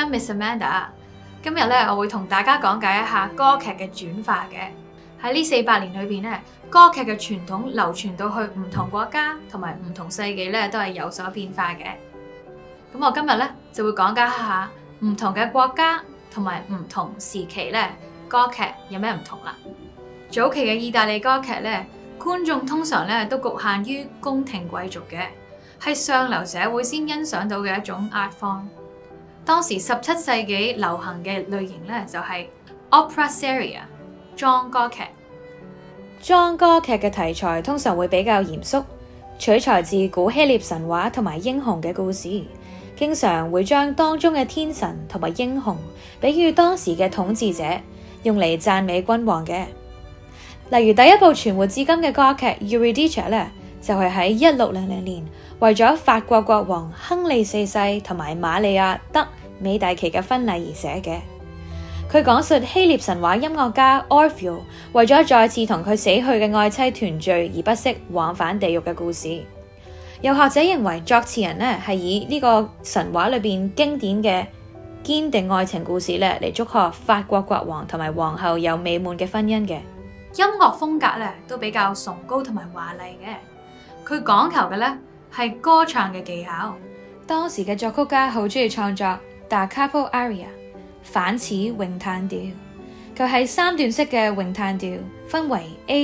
Miss Amanda。今日咧，我會同大家講解一下歌劇嘅轉化嘅。喺呢400年裏邊咧，歌劇嘅傳統流傳到去唔同國家同埋唔同世紀咧，都係有所變化嘅。咁我今日咧就會講解一下唔同嘅國家同埋唔同時期咧，歌劇有咩唔同啦。早期嘅意大利歌劇咧，觀眾通常咧都局限於宮廷貴族嘅，係上流社會先欣賞到嘅一種 art form。當時17世紀流行嘅類型咧就係 opera seria 莊歌劇。 莊歌劇嘅題材通常會比較嚴肅，取材自古希臘神話同埋英雄嘅故事，經常會將當中嘅天神同埋英雄比喻當時嘅統治者，用嚟讚美君王嘅。例如第一部存活至今嘅歌劇《Eurydice》咧，就係喺1600年為咗法國國王亨利4世同埋瑪利亞德美第奇嘅婚禮而寫嘅。佢講述希臘神話音樂家 Orpheus 為咗再次同佢死去嘅愛妻團聚而不惜往返地獄嘅故事。有學者認為作詞人咧係以呢個神話裏邊經典嘅堅定愛情故事咧嚟祝賀法國國王同埋皇后有美滿嘅婚姻嘅。 音樂風格咧都比較崇高同埋華麗嘅，佢講求嘅咧係歌唱嘅技巧。 當時嘅作曲家好中意創作 Da capo aria 反齒詠嘆調，佢係3段式嘅詠嘆調，分為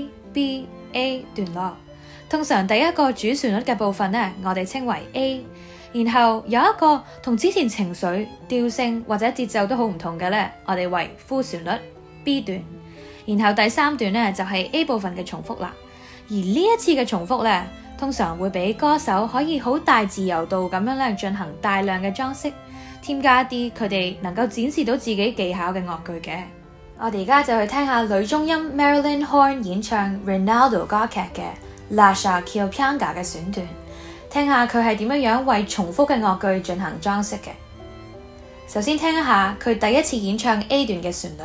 A、B、A 段落。通常第一個主旋律嘅部分呢，我哋稱為 A， 然後有一個同之前情緒、調性或者節奏都好唔同嘅呢，我哋為副旋律 B 段。然後第3段呢，就係 A 部分嘅重複啦。而呢一次嘅重複呢，通常會俾歌手可以好大自由度咁樣咧進行大量嘅裝飾，添加一啲佢哋能夠展示到自己技巧嘅樂句嘅。我哋而家就去聽下女中音 Marilyn Horne 演唱 Rinaldo 歌劇嘅 Lascia ch'io pianga 嘅選段，聽下佢係點樣為重複嘅樂句進行裝飾嘅。首先聽一下佢第一次演唱 A 段嘅旋律。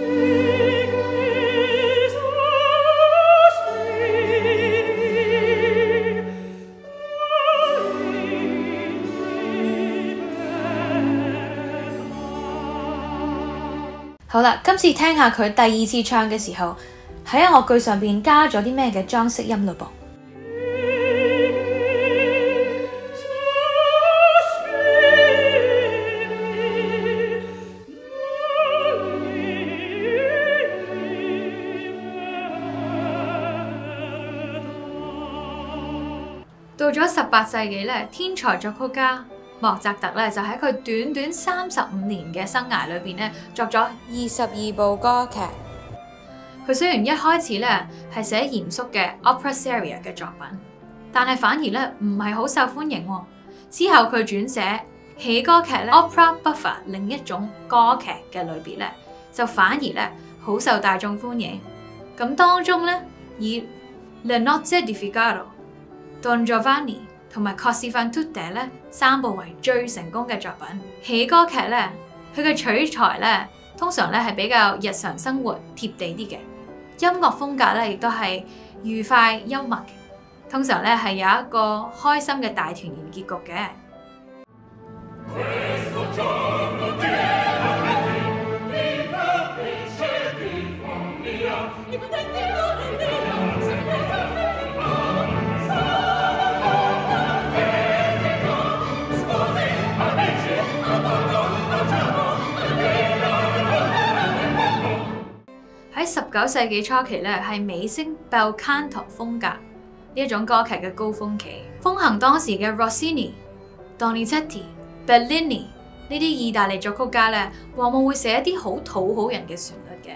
好啦，今次聽下佢第2次唱嘅時候，喺樂句上邊加咗啲咩嘅裝飾音嘞噃。 到咗18世紀咧，天才作曲家莫扎特咧就喺佢短短35年嘅生涯裏邊咧作咗22部歌劇。佢雖然一開始咧係寫嚴肅嘅 opera seria 嘅作品，但係反而咧唔係好受歡迎。之後佢轉寫喜歌劇咧 opera buffa 另一種歌劇嘅類別咧，就反而咧好受大眾歡迎。咁當中咧以 Le Nozze di Figaro、Don Giovanni同埋 Così fan tutte 咧3部為最成功嘅作品。喜歌劇咧，佢嘅取材咧通常咧係比較日常生活貼地啲嘅，音樂風格咧亦都係愉快幽默，通常咧係有一個開心嘅大團圓結局嘅。喺19世紀初期咧，係美聲 bel canto 風格呢一種歌劇嘅高峰期，風行當時嘅 Rossini、Donizetti、Bellini 呢啲意大利作曲家咧，往往會寫一啲好討好人嘅旋律嘅。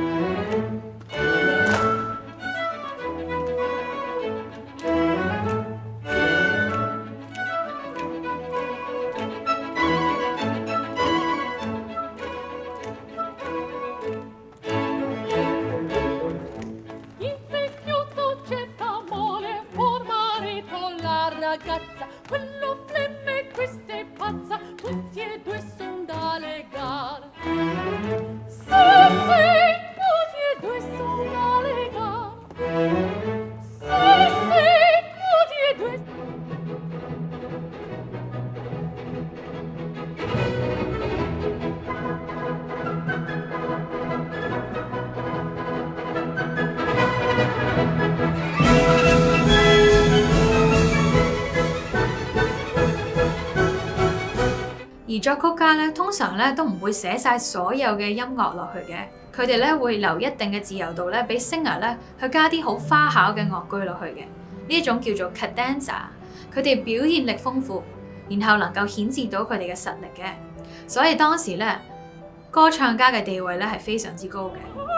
Quello flemme, questa è pazza, tutti e due son da legar. Sì, tutti e due son da legar. Sì, tutti e due. 作曲家咧通常咧都唔會寫晒所有嘅音樂落去嘅，佢哋咧會留一定嘅自由度咧，俾 singer 咧去加啲好花巧嘅樂句落去嘅。呢一種叫做 cadenza， 佢哋表現力豐富，然後能夠顯示到佢哋嘅實力嘅。所以當時咧歌唱家嘅地位咧係非常之高嘅。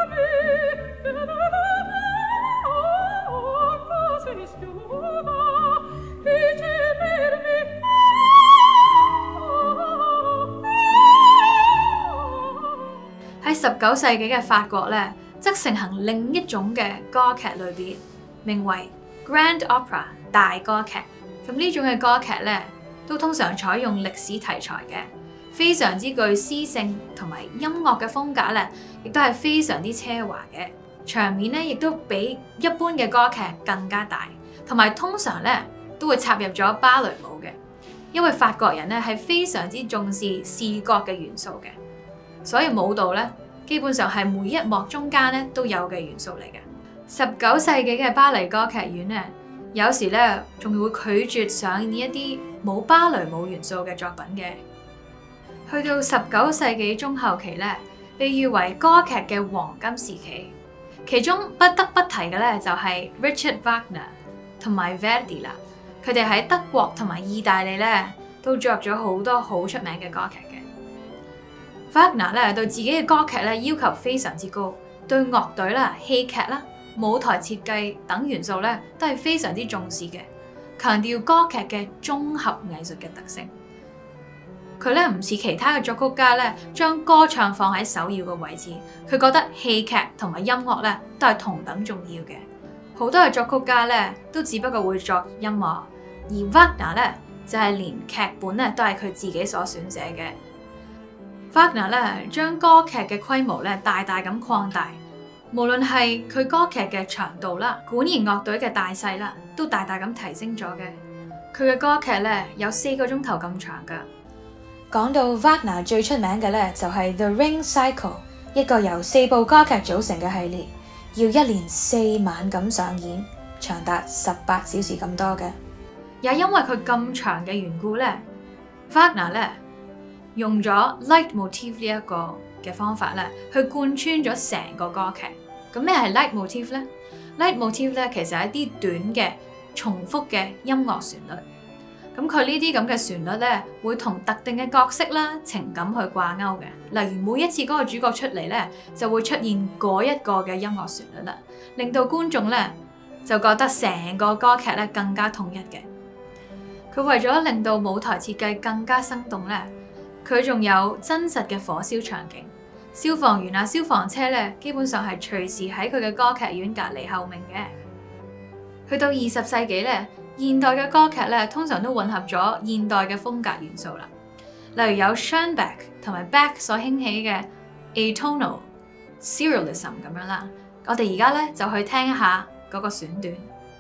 喺19世紀嘅法國咧，則盛行另一種嘅歌劇類別，名為 Grand Opera 大歌劇。咁呢種嘅歌劇咧，都通常採用歷史題材嘅，非常之具詩性同埋音樂嘅風格咧，亦都係非常之奢華嘅。場面咧，亦都比一般嘅歌劇更加大，同埋通常咧都會插入咗芭蕾舞嘅，因為法國人咧係非常之重視視覺嘅元素嘅。所以舞蹈咧，基本上係每一幕中間咧都有嘅元素嚟嘅。19世紀嘅巴黎歌劇院咧，有時咧仲會拒絕上演一啲冇芭蕾舞元素嘅作品嘅。去到19世紀中後期咧，被譽為歌劇嘅黃金時期，其中不得不提嘅咧就係 Richard Wagner 同埋 Verdi 啦。佢哋喺德國同埋意大利咧都作咗好多好出名嘅歌劇嘅。Wagner 咧對自己嘅歌劇咧要求非常之高，對樂隊啦、戲劇啦、舞台設計等元素咧都係非常之重視嘅，強調歌劇嘅綜合藝術嘅特性。佢咧唔似其他嘅作曲家咧，將歌唱放喺首要嘅位置，佢覺得戲劇同埋音樂咧都係同等重要嘅。好多嘅作曲家咧都只不過會作音樂，而 Wagner 咧就係連劇本咧都係佢自己所選寫嘅。Wagner 咧將歌劇嘅規模咧大大咁擴大，無論係佢歌劇嘅長度啦、管弦樂隊嘅大細啦，都大大咁提升咗嘅。佢嘅歌劇咧有4個鐘頭咁長㗎。 講到 Wagner 最出名嘅咧就係 The Ring Cycle， 一個由4部歌劇組成嘅系列，要1連4晚咁上演，長達18小時咁多嘅。 也因為佢咁長嘅緣故咧 ，Wagner 咧用咗 leitmotif 呢一個嘅方法咧，去貫穿咗成個歌劇。咁咩係 leitmotif 咧 ？leitmotif 咧其實係一啲短嘅重複嘅音樂旋律。咁佢呢啲咁嘅旋律咧，會同特定嘅角色啦、情感去掛鈎嘅。例如每一次嗰個主角出嚟咧，就會出現嗰一個嘅音樂旋律啦，令到觀眾咧就覺得成個歌劇咧更加統一嘅。佢為咗令到舞台設計更加生動咧，佢仲有真實嘅火燒場景，消防員啊、消防車咧，基本上係隨時喺佢嘅歌劇院隔離候命嘅。去到20世紀咧，現代嘅歌劇咧通常都混合咗現代嘅風格元素啦，例如有 Schoenberg 同埋 Bach 所興起嘅 atonal serialism 咁樣啦。我哋而家咧就去聽一下嗰個選段。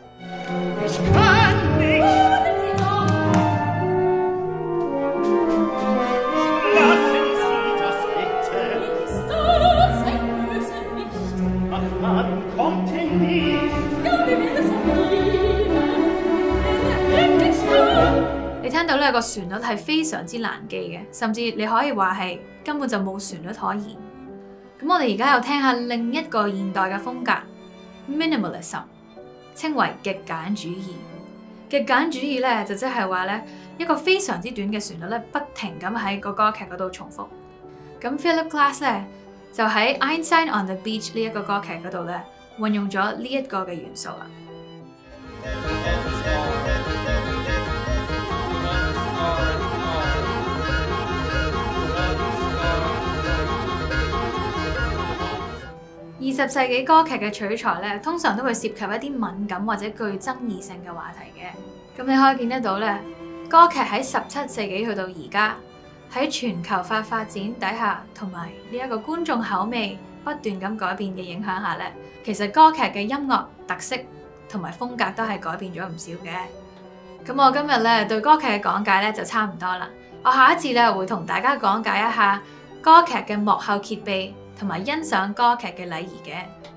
你聽到呢個旋律係非常之難記嘅，甚至你可以話係根本就冇旋律可言。咁我哋而家又聽下另一個現代嘅風格 minimalism， 稱為極簡主義。極簡主義咧就即係話咧一個非常之短嘅旋律咧，不停咁喺個歌劇嗰度重複。咁 Philip Glass 咧就喺 Einstein on the Beach 呢一個歌劇嗰度咧運用咗呢一個嘅元素啦。20世紀歌劇嘅取材咧，通常都會涉及一啲敏感或者具爭議性嘅話題嘅。咁你可以見得到咧，歌劇喺17世紀去到而家，喺全球化發展底下，同埋呢一個觀眾口味不斷咁改變嘅影響下咧，其實歌劇嘅音樂特色同埋風格都係改變咗唔少嘅。咁我今日咧對歌劇嘅講解咧就差唔多啦。我下一次咧會同大家講解一下歌劇嘅幕後揭秘，同埋欣賞歌劇嘅禮儀嘅。